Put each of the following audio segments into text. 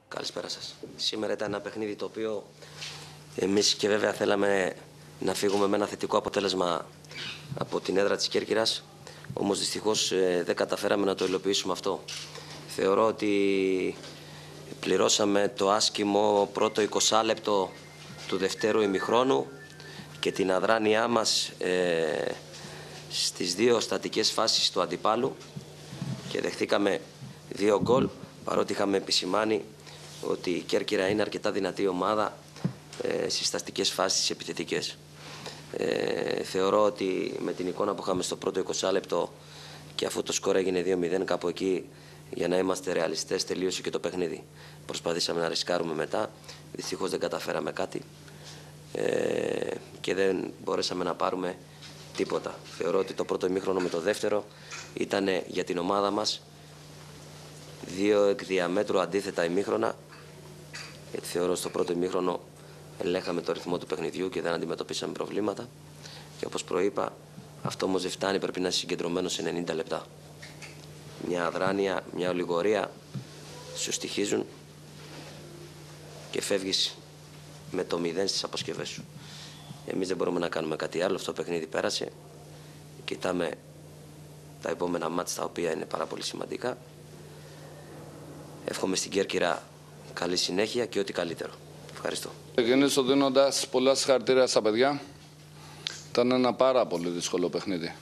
Καλησπέρα σας. Σήμερα ήταν ένα παιχνίδι το οποίο εμείς και βέβαια θέλαμε να φύγουμε με ένα θετικό αποτέλεσμα από την έδρα της Κέρκυρας. Όμως δυστυχώς δεν καταφέραμε να το υλοποιήσουμε αυτό. Θεωρώ ότι πληρώσαμε το άσχημο πρώτο 20 λεπτό του δευτέρου ημιχρόνου και την αδράνειά μας στις δύο στατικές φάσεις του αντιπάλου και δεχτήκαμε 2 γκολ, παρότι είχαμε επισημάνει ότι η Κέρκυρα είναι αρκετά δυνατή ομάδα στις στατικές φάσεις επιθετικές. Θεωρώ ότι με την εικόνα που είχαμε στο πρώτο 20 λεπτό και αφού το σκορ έγινε 2-0 κάπου εκεί, για να είμαστε ρεαλιστές, τελείωσε και το παιχνίδι. Προσπαθήσαμε να ρισκάρουμε μετά, δυστυχώς δεν καταφέραμε κάτι και δεν μπορέσαμε να πάρουμε τίποτα. Θεωρώ ότι το πρώτο ημίχρονο με το δεύτερο ήταν για την ομάδα μας 2 εκ διαμέτρου αντίθετα ημίχρονα, γιατί θεωρώ στο πρώτο ημίχρονο ελέγχαμε το ρυθμό του παιχνιδιού και δεν αντιμετωπίσαμε προβλήματα. Και όπως προείπα, αυτό όμως δεν φτάνει, πρέπει να είσαι συγκεντρωμένος σε 90 λεπτά. Μια αδράνεια, μια ολιγορία σου στοιχίζουν και φεύγεις με το 0 στις αποσκευές σου. Εμείς δεν μπορούμε να κάνουμε κάτι άλλο, αυτό το παιχνίδι πέρασε. Κοιτάμε τα επόμενα μάτς τα οποία είναι πάρα πολύ σημαντικά. Εύχομαι στην Κέρκυρα καλή συνέχεια και ό,τι καλύτερο. Ευχαριστώ. Ξεκινήσω δίνοντας πολλά συγχαρητήρια στα παιδιά. Ήταν ένα πάρα πολύ δύσκολο παιχνίδι.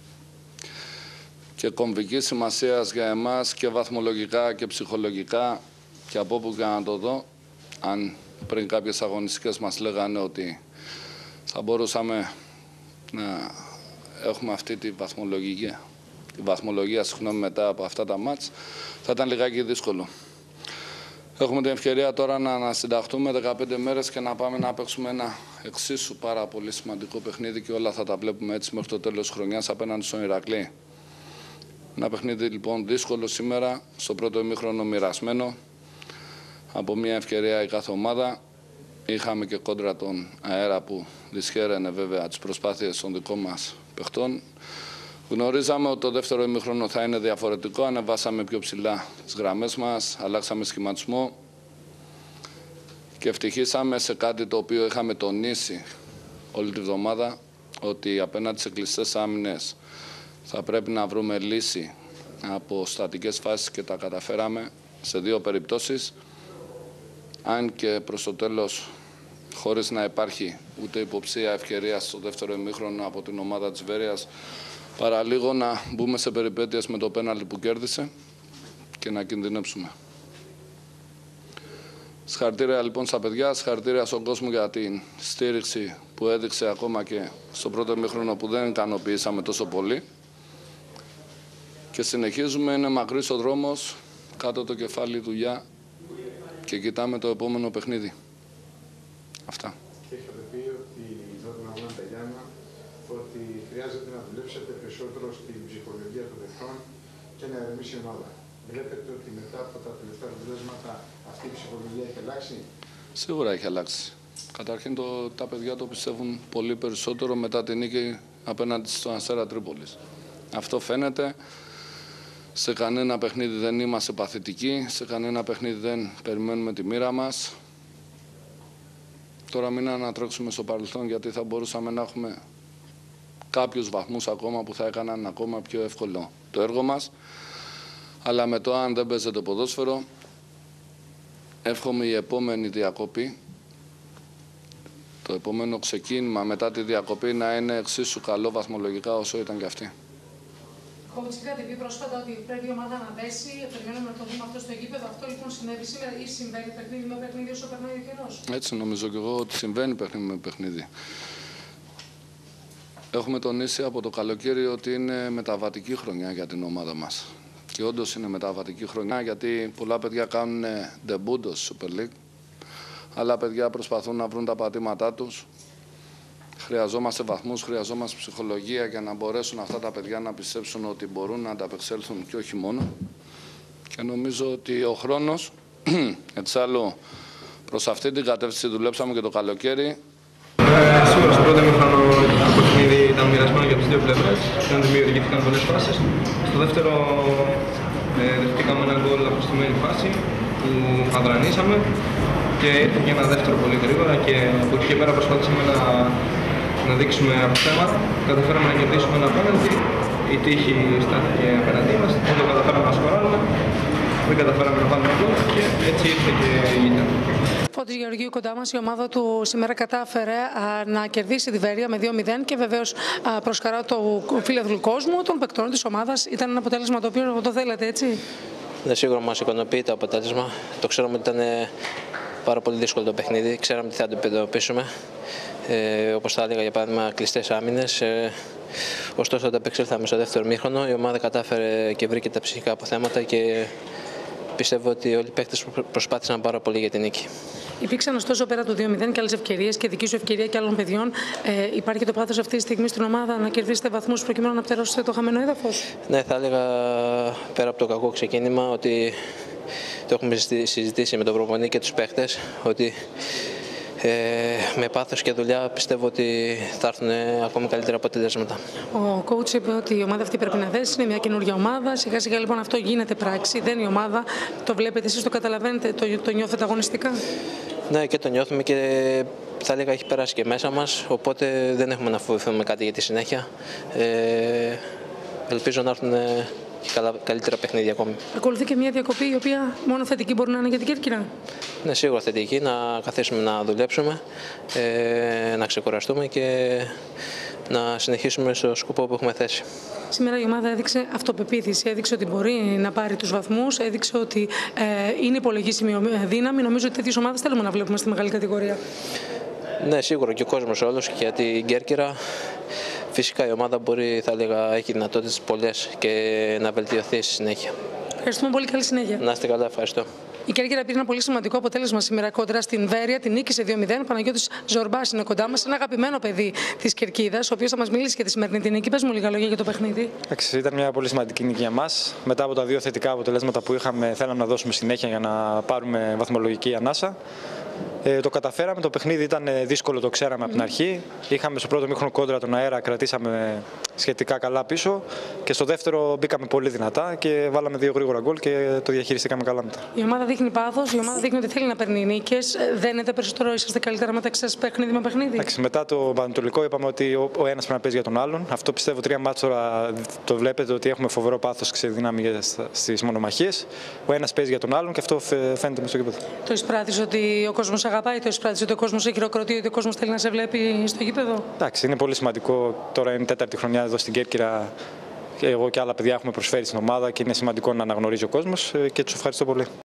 Και κομβική σημασία για εμάς και βαθμολογικά και ψυχολογικά και από όπου και να το δω. Αν πριν κάποιες αγωνιστικές μας λέγανε ότι θα μπορούσαμε να έχουμε αυτή τη βαθμολογία μετά από αυτά τα μάτς, θα ήταν λιγάκι δύσκολο. Έχουμε την ευκαιρία τώρα να ανασυνταχτούμε 15 μέρες και να πάμε να παίξουμε ένα εξίσου πάρα πολύ σημαντικό παιχνίδι και όλα θα τα βλέπουμε έτσι μέχρι το τέλος της χρονιάς απέναντι στον Ηρακλή. Ένα παιχνίδι λοιπόν δύσκολο σήμερα, στο πρώτο ημίχρονο μοιρασμένο. Από μια ευκαιρία η κάθε ομάδα. Είχαμε και κόντρα τον αέρα που δυσχέραινε βέβαια τις προσπάθειες των δικών μας παιχτών. Γνωρίζαμε ότι το δεύτερο ημίχρονο θα είναι διαφορετικό, ανεβάσαμε πιο ψηλά τις γραμμές μας, αλλάξαμε σχηματισμό και ευτυχήσαμε σε κάτι το οποίο είχαμε τονίσει όλη τη βδομάδα, ότι απέναντι σε κλειστές άμυνες θα πρέπει να βρούμε λύση από στατικές φάσεις και τα καταφέραμε σε 2 περιπτώσεις, αν και προς το τέλος χωρίς να υπάρχει ούτε υποψία ευκαιρία στο δεύτερο ημίχρονο από την ομάδα της Βέρειας, παραλίγο να μπούμε σε περιπέτειες με το πέναλτι που κέρδισε και να κινδυνεύσουμε. Συγχαρητήρια λοιπόν στα παιδιά, συγχαρητήρια στον κόσμο για την στήριξη που έδειξε ακόμα και στο πρώτο ημίχρονο που δεν ικανοποιήσαμε τόσο πολύ. Και συνεχίζουμε, είναι μακρύς ο δρόμος, κάτω το κεφάλι δουλειά και κοιτάμε το επόμενο παιχνίδι. Αυτά. Έχετε πει ότι εδώ τον αγώνα Ταγιάννα ότι χρειάζεται να δουλέψετε περισσότερο στην ψυχολογία των παιχτών και να ηρεμήσει η ομάδα. Βλέπετε ότι μετά από τα τελευταία αποτελέσματα αυτή η ψυχολογία έχει αλλάξει? Σίγουρα έχει αλλάξει. Καταρχήν τα παιδιά το πιστεύουν πολύ περισσότερο μετά την νίκη απέναντι στον Αστέρα Τρίπολης. Αυτό φαίνεται. Σε κανένα παιχνίδι δεν είμαστε παθητικοί, σε κανένα παιχνίδι δεν περιμένουμε τη μοίρα μας. Τώρα μην ανατρέξουμε στο παρελθόν, γιατί θα μπορούσαμε να έχουμε κάποιους βαθμούς ακόμα που θα έκαναν ακόμα πιο εύκολο το έργο μας. Αλλά με το αν δεν παίζεται ποδόσφαιρο, εύχομαι η επόμενη διακοπή, το επόμενο ξεκίνημα μετά τη διακοπή να είναι εξίσου καλό βαθμολογικά όσο ήταν και αυτή. Κόβιτς, είχατε πει πρόσφατα ότι πρέπει η ομάδα να πέσει. Περιμένουμε να το δούμε αυτό στο γήπεδο. Αυτό λοιπόν συνέβη σήμερα ή συμβαίνει παιχνίδι με παιχνίδι όσο περνάει ο καιρός? Έτσι νομίζω και εγώ ότι συμβαίνει παιχνίδι με παιχνίδι. Έχουμε τονίσει από το καλοκαίρι ότι είναι μεταβατική χρονιά για την ομάδα μας. Και όντως είναι μεταβατική χρονιά, γιατί πολλά παιδιά κάνουν ντεμπούντο στη Super League. Άλλα παιδιά προσπαθούν να βρουν τα πατήματά τους. Χρειαζόμαστε βαθμούς, χρειαζόμαστε ψυχολογία για να μπορέσουν αυτά τα παιδιά να πιστέψουν ότι μπορούν να ανταπεξέλθουν και όχι μόνο. Και νομίζω ότι ο χρόνος, εξάλλου προς αυτή την κατεύθυνση δουλέψαμε και το καλοκαίρι. Σίγουρα στο πρώτο ημίχρονο το παιχνίδι ήταν μοιρασμένο για τις δύο πλευρές, δεν δημιουργήθηκαν πολλές φάσεις. Στο δεύτερο δεχτήκαμε ένα γκολ από στη μέση φάση. που αδρανήσαμε και έφυγε ένα δεύτερο πολύ γρήγορα και από εκεί και πέρα προσπαθήσαμε να δείξουμε αποθέματα. Καταφέραμε να κερδίσουμε ένα πέναλτι, η τύχη στάθηκε απέναντί μας, δεν το καταφέραμε να σκοράρουμε, δεν καταφέραμε να βάλουμε γκολ και έτσι ήρθε και η ήττα. Φώτης Γεωργίου κοντά μας, η ομάδα του σήμερα κατάφερε να κερδίσει τη Βέρεια με 2-0 και βεβαίως προς χαρά του φίλου κόσμου, των παικτών της ομάδας. Ήταν ένα αποτέλεσμα το οποίο το θέλατε, έτσι? Ναι, σίγουρα μας ικανοποιεί το αποτέλεσμα. Το ξέραμε ότι ήταν πάρα πολύ δύσκολο το παιχνίδι, ξέραμε τι θα το αντιμετωπίσουμε. Όπως θα έλεγα, για παράδειγμα, κλειστές άμυνες. Ωστόσο, όταν επεξέλθαμε στο δεύτερο ημίχρονο, η ομάδα κατάφερε και βρήκε τα ψυχικά αποθέματα και πιστεύω ότι όλοι οι παίκτες προσπάθησαν πάρα πολύ για την νίκη. Υπήρξαν ωστόσο πέρα του 2-0 και άλλες ευκαιρίες και δική σου ευκαιρία και άλλων παιδιών. Υπάρχει το πάθος αυτή τη στιγμή στην ομάδα να κερδίσετε βαθμούς προκειμένου να πτερώσετε το χαμένο έδαφος? Ναι, θα έλεγα πέρα από το κακό ξεκίνημα ότι το έχουμε συζητήσει με τον προπονητή και τους παίκτες ότι με πάθος και δουλειά πιστεύω ότι θα έρθουν ακόμη καλύτερα αποτελέσματα. Ο coach είπε ότι η ομάδα αυτή πρέπει να δέσει, είναι μια καινούργια ομάδα. Σιγά σιγά λοιπόν αυτό γίνεται πράξη, δεν είναι η ομάδα. Το βλέπετε εσείς, το καταλαβαίνετε, το νιώθετε αγωνιστικά? Ναι, και το νιώθουμε και θα έλεγα έχει περάσει και μέσα μας, οπότε δεν έχουμε να φοβηθούμε κάτι για τη συνέχεια. Ελπίζω να έρθουν καλύτερα παιχνίδια ακόμη. Ακολουθεί και μια διακοπή η οποία μόνο θετική μπορεί να είναι για την Κέρκυρα. Ναι, σίγουρα θετική, να καθίσουμε να δουλέψουμε, να ξεκουραστούμε και να συνεχίσουμε στο σκοπό που έχουμε θέσει. Σήμερα η ομάδα έδειξε αυτοπεποίθηση, έδειξε ότι μπορεί να πάρει τους βαθμούς, έδειξε ότι είναι υπολογίσιμη δύναμη. Νομίζω ότι τέτοιες ομάδες θέλουμε να βλέπουμε στη μεγάλη κατηγορία. Ναι, σίγουρα και ο κόσμος όλος και για την Κέρκυρα. Φυσικά η ομάδα μπορεί, θα έλεγα, έχει δυνατότητες πολλές και να βελτιωθεί στη συνέχεια. Ευχαριστούμε πολύ, καλή συνέχεια. Να είστε καλά, ευχαριστώ. Η Κέρκυρα πήρε ένα πολύ σημαντικό αποτέλεσμα σήμερα κόντρα στην Βέρεια, την νίκησε 2-0. Ο Παναγιώτης Ζορμπάς είναι κοντά μας, ένα αγαπημένο παιδί της Κερκίδας, ο οποίος θα μας μιλήσει για τη σημερινή την νίκη. Πες μου λίγα λόγια για το παιχνίδι. Ήταν μια πολύ σημαντική νίκη για μας. Μετά από τα δύο θετικά αποτελέσματα που είχαμε, θέλαμε να δώσουμε συνέχεια για να πάρουμε βαθμολογική ανάσα. Το καταφέραμε. Το παιχνίδι ήταν δύσκολο, το ξέραμε από την αρχή. Είχαμε στο πρώτο μήχρονο κόντρα τον αέρα, κρατήσαμε σχετικά καλά πίσω. Και στο δεύτερο μπήκαμε πολύ δυνατά και βάλαμε δύο γρήγορα γκολ και το διαχειριστήκαμε καλά μετά. Η ομάδα δείχνει πάθος, η ομάδα δείχνει ότι θέλει να παίρνει νίκες. Δένετε περισσότερο, είσαστε καλύτερα μεταξύ σας παιχνίδι με παιχνίδι? Μετά το Πανατολικό είπαμε ότι ο ένας πρέπει να παίζει για τον άλλον. Αυτό πιστεύω 3 μάτς τώρα το βλέπετε ότι έχουμε φοβερό πάθος και σε δύναμη στις μονομαχίες. Ο ένας παίζει για τον άλλον και αυτό φαίνεται μες στο γήπεδο. Το εισπράττεις ότι ο κόσμος αγαπάει, το εισπράττεις ότι ο κόσμος έχει χειροκροτεί, ότι ο κόσμος θέλει να σε βλέπει στο γήπεδο? Εντάξει, είναι πολύ σημαντικό. Τώρα είναι η 4η χρονιά εδώ στην Κέρκυρα. Εγώ και άλλα παιδιά έχουμε προσφέρει στην ομάδα και είναι σημαντικό να αναγνωρίζει ο κόσμος και τους ευχαριστώ πολύ.